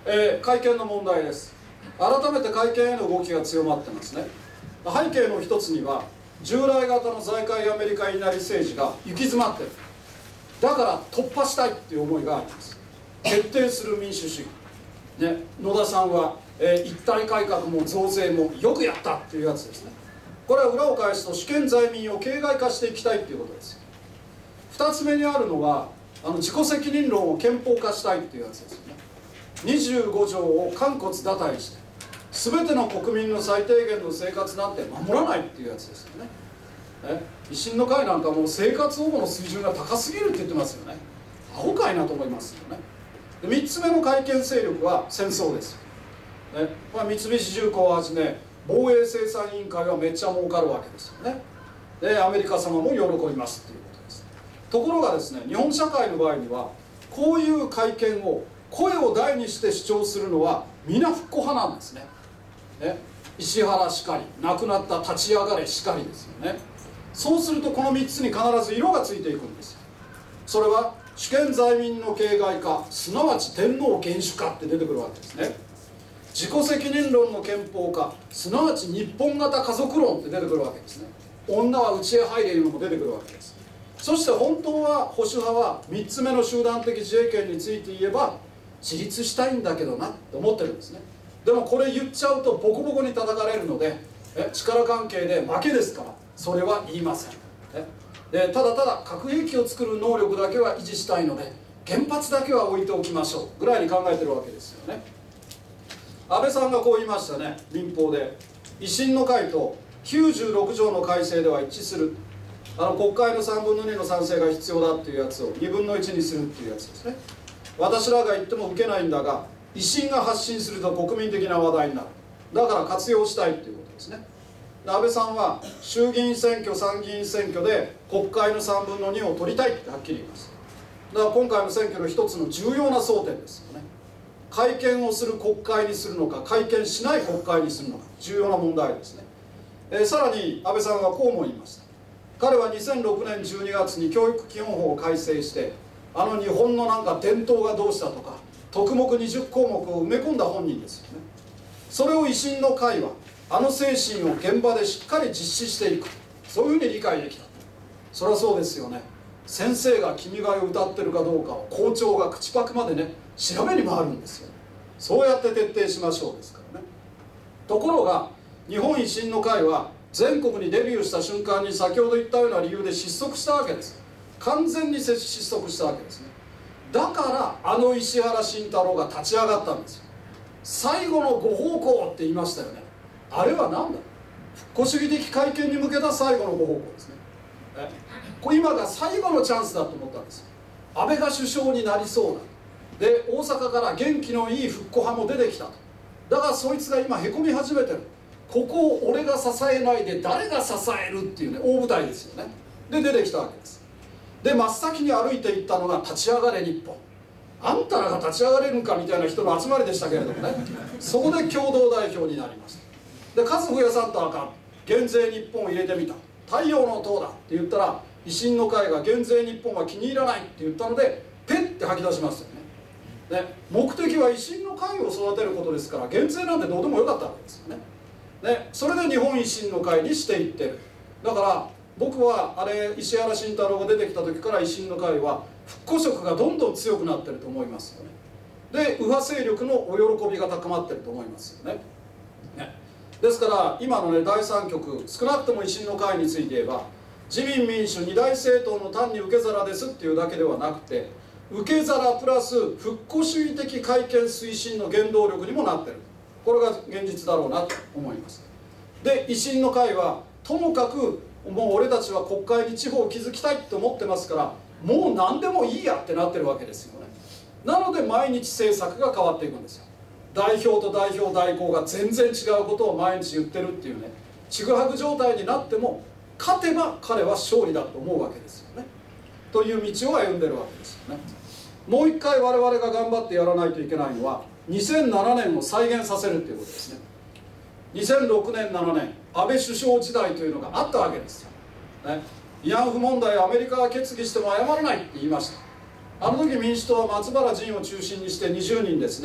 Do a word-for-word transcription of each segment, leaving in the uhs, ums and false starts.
えー、改憲の問題です。改めて改憲への動きが強まってますね。背景の一つには従来型の財界アメリカ稲荷政治が行き詰まってる。だから突破したいっていう思いがあります。徹底する民主主義、ね、野田さんは、えー、一体改革も増税もよくやったっていうやつですね。これは裏を返すと主権在民を形骸化していきたいっていうことです。二つ目にあるのはあの自己責任論を憲法化したいっていうやつですよね。にじゅうご条を肝骨打体して全ての国民の最低限の生活なんて守らないっていうやつですよね。ね、維新の会なんかもう生活保護の水準が高すぎるって言ってますよね。アホかいなと思いますよね。でみっつめの改憲勢力は戦争ですよ、ね、まあ、三菱重工をはじめ防衛生産委員会はめっちゃ儲かるわけですよね。でアメリカ様も喜びますっていうことです。ところがですね、日本社会の場合にはこういう改憲を声を大にして主張するのは皆復興派なんですね。ね、石原しかり、亡くなった立ち上がれしかりですよね。そうするとこのみっつに必ず色がついていくんですよ。それは主権在民の形骸化、すなわち天皇厳守化って出てくるわけですね。自己責任論の憲法化、すなわち日本型家族論って出てくるわけですね。女は家へ入れいうのも出てくるわけです。そして本当は保守派はみっつめの集団的自衛権について言えば自立したいんだけどなって思ってるんですね。でもこれ言っちゃうとボコボコに叩かれるので、え力関係で負けですからそれは言いません。えでただただ核兵器を作る能力だけは維持したいので原発だけは置いておきましょうぐらいに考えてるわけですよね。安倍さんがこう言いましたね、民法で。維新の会ときゅうじゅうろく条の改正では一致する。あの国会のさんぶんのにの賛成が必要だっていうやつをにぶんのいちにするっていうやつですね。私らが言っても受けないんだが維新が発信すると国民的な話題になる。だから活用したいっていうことですね。安倍さんは衆議院選挙参議院選挙で国会のさんぶんのにを取りたいってはっきり言います。だから今回の選挙の一つの重要な争点ですよね。改憲をする国会にするのか改憲しない国会にするのか重要な問題ですね。えー、さらに安倍さんはこうも言いました。彼はにせんろくねんじゅうにがつに教育基本法を改正してあの日本のなんか伝統がどうしたとか特目にじゅっこうもくを埋め込んだ本人ですよね。それを維新の会はあの精神を現場でしっかり実施していく、そういうふうに理解できた。そりゃそうですよね。先生が君が代を歌ってるかどうかを校長が口パクまでね調べに回るんですよ。そうやって徹底しましょうですからね。ところが日本維新の会は全国にデビューした瞬間に先ほど言ったような理由で失速したわけです。完全に失速したわけですね。だからあの石原慎太郎が立ち上がったんですよ。最後のご奉公って言いましたよね。あれは何だ、復興主義的改憲に向けた最後のご奉公ですね。え今が最後のチャンスだと思ったんですよ。安倍が首相になりそうだ。で大阪から元気のいい復興派も出てきたと。だからそいつが今へこみ始めてる。ここを俺が支えないで誰が支えるっていうね大舞台ですよね。で出てきたわけです。で真っ先に歩いていったのが立ち上がれ日本。あんたらが立ち上がれるんかみたいな人の集まりでしたけれどもね、そこで共同代表になりました。で数増やさんとあかん、減税日本を入れてみた、太陽の塔だって言ったら維新の会が減税日本は気に入らないって言ったのでペッて吐き出しましたよね。ね目的は維新の会を育てることですから減税なんてどうでもよかったわけですよね。ねそれで日本維新の会にしていってる。だから僕はあれ石原慎太郎が出てきた時から維新の会は復興色がどんどん強くなってると思いますよね。で右派勢力のお喜びが高まってると思いますよね。ねですから今のねだいさん局、少なくとも維新の会について言えば自民民主二大政党の単に受け皿ですっていうだけではなくて受け皿プラス復興主義的改憲推進の原動力にもなってる。これが現実だろうなと思います。で維新の会はともかくもう俺たちは国会に地方を築きたいって思ってますからもう何でもいいやってなってるわけですよね。なので毎日政策が変わっていくんですよ。代表と代表代行が全然違うことを毎日言ってるっていうねちぐはぐ状態になっても勝てば彼は勝利だと思うわけですよね。という道を歩んでるわけですよね。もう一回我々が頑張ってやらないといけないのはにせんななねんを再現させるっていうことですね。にせんろくねんななねん安倍首相時代というのがあったわけですよ、ね、慰安婦問題アメリカが決議しても謝らないって言いました。あの時民主党は松原仁を中心にしてにじゅうにんですね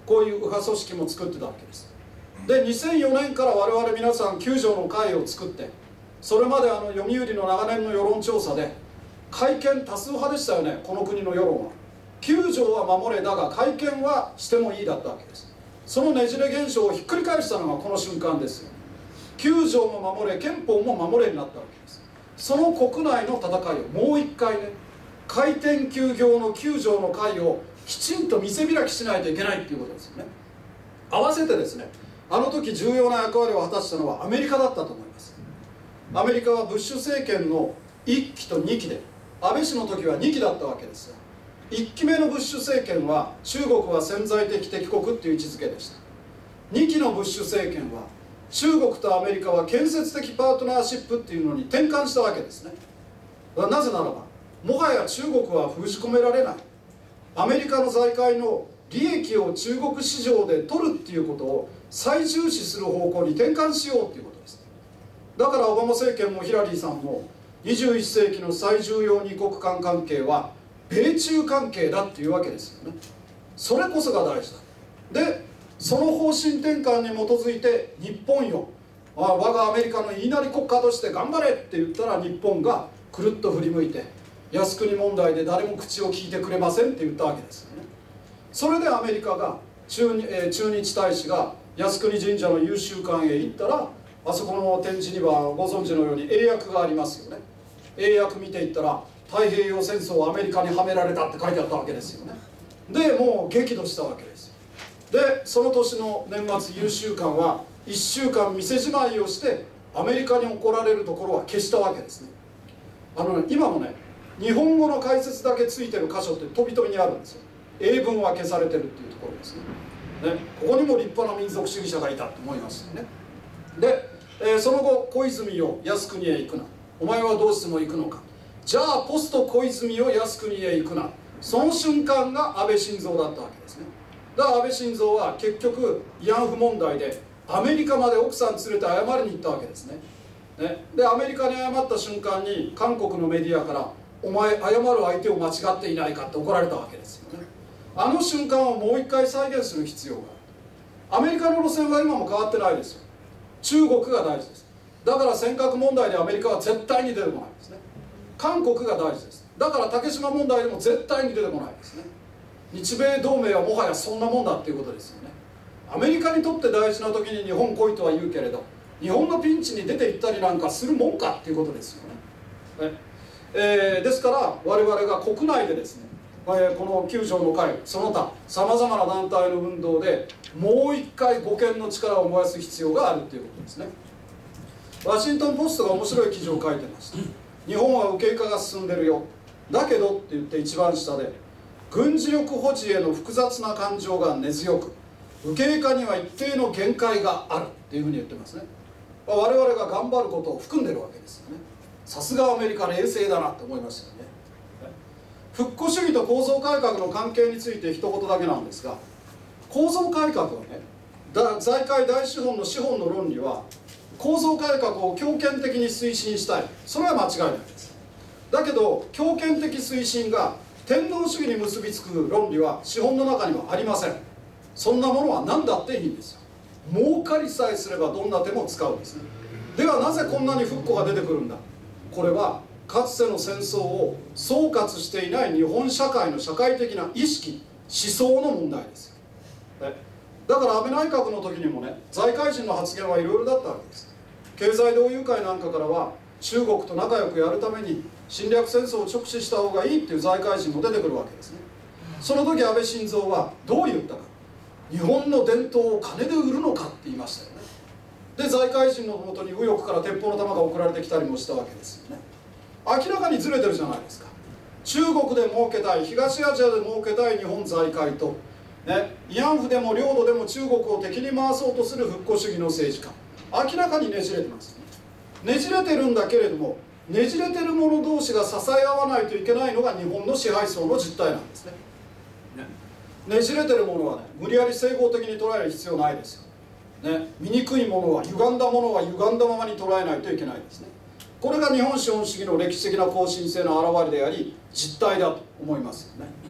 こういう右派組織も作ってたわけです。でにせんよねんから我々皆さんきゅう条の会を作って、それまであの読売の長年の世論調査で改憲多数派でしたよね、この国の世論は。きゅう条は守れ、だが改憲はしてもいいだったわけです。そのねじれ現象をひっくり返したのがこの瞬間ですよ。きゅう条も守れ、憲法も守れになったわけです。その国内の戦いをもう一回ね、改憲休業のきゅう条の会をきちんと見せ開きしないといけないっていうことですよね。合わせてですね、あの時重要な役割を果たしたのはアメリカだったと思います。アメリカはブッシュ政権のいっきとにきで、安倍氏の時はにきだったわけですよ。いっきめのブッシュ政権は中国は潜在的敵国っていう位置づけでした。にきのブッシュ政権は中国とアメリカは建設的パートナーシップっていうのに転換したわけですね。なぜならば、もはや中国は封じ込められない、アメリカの財界の利益を中国市場で取るっていうことを最重視する方向に転換しようっていうことです。だからオバマ政権もヒラリーさんもにじゅういっせいきの最重要二国間関係は米中関係だっていうわけですよね。それこそが大事だ。でその方針転換に基づいて日本よ、我がアメリカの言いなり国家として頑張れって言ったら、日本がくるっと振り向いて、靖国問題で誰も口を聞いてくれませんって言ったわけですよね。それでアメリカが 駐,、えー、駐日大使が靖国神社の優秀館へ行ったら、あそこの展示にはご存知のように英訳がありますよね。英訳見ていったら、太平洋戦争はアメリカにはめられたって書いてあったわけですよね。でもう激怒したわけですよ。でその年の年末、優秀館はいっしゅうかん店じまいをしてアメリカに怒られるところは消したわけですね。あのね、今もね、日本語の解説だけついてる箇所って飛び飛びにあるんですよ。英文は消されてるっていうところですね。ね、ここにも立派な民族主義者がいたと思いますよね。で、えー、その後、小泉よ靖国へ行くな、お前はどうしても行くのか、じゃあポスト小泉よ靖国へ行くな、その瞬間が安倍晋三だったわけですね。だから安倍晋三は結局慰安婦問題でアメリカまで奥さん連れて謝りに行ったわけですね。ね、でアメリカに謝った瞬間に韓国のメディアから「お前謝る相手を間違っていないか」って怒られたわけですよね。あの瞬間をもう一回再現する必要がある。アメリカの路線は今も変わってないですよ。中国が大事です。だから尖閣問題でアメリカは絶対に出てこないですね。韓国が大事です。だから竹島問題でも絶対に出てこないですね。日米同盟はもはやそんなもんだっていうことですよね。アメリカにとって大事な時に日本来いとは言うけれど、日本のピンチに出ていったりなんかするもんかっていうことですよね。ねえー、ですから我々が国内でですね、えー、このきゅう条の会その他さまざまな団体の運動でもう一回護憲の力を燃やす必要があるということですね。ワシントン・ポストが面白い記事を書いてました。日本は右傾化が進んでるよ、だけどって言って一番下で、軍事力保持への複雑な感情が根強く、右傾化には一定の限界があるっていうふうに言ってますね。我々が頑張ることを含んでるわけですよね。さすがアメリカ冷静だなと思いましたよね。復古主義と構造改革の関係について一言だけなんですが、構造改革はね、財界大資本の資本の論理は構造改革を強権的に推進したい、それは間違いないです。だけど強権的推進が天皇主義に結びつく論理は資本の中にはありません。そんなものは何だっていいんですよ。儲かりさえすればどんな手も使うんですね。ではなぜこんなに復古が出てくるんだ。これはかつての戦争を総括していない日本社会の社会的な意識、思想の問題ですよ。だから安倍内閣の時にもね、財界人の発言はいろいろだったわけです。経済同友会なんかからは中国と仲良くやるために侵略戦争を直視した方がいいっていう財界人も出てくるわけですね。その時安倍晋三はどう言ったか、日本の伝統を金で売るのかって言いましたよね。で財界人のもとに右翼から鉄砲の弾が送られてきたりもしたわけですよね。明らかにずれてるじゃないですか。中国で儲けたい、東アジアで儲けたい日本財界と、ね、慰安婦でも領土でも中国を敵に回そうとする復古主義の政治家、明らかにねじれてますね。ねじれてるんだけれども、ねじれてる者同士が支え合わないといけないのが日本の支配層の実態なんですね。ねじれてるものはね、無理やり整合的に捉える必要ないですよ、ね、醜いものは歪んだものは歪んだままに捉えないといけないですね。これが日本資本主義の歴史的な更新性の表れであり実態だと思いますよね。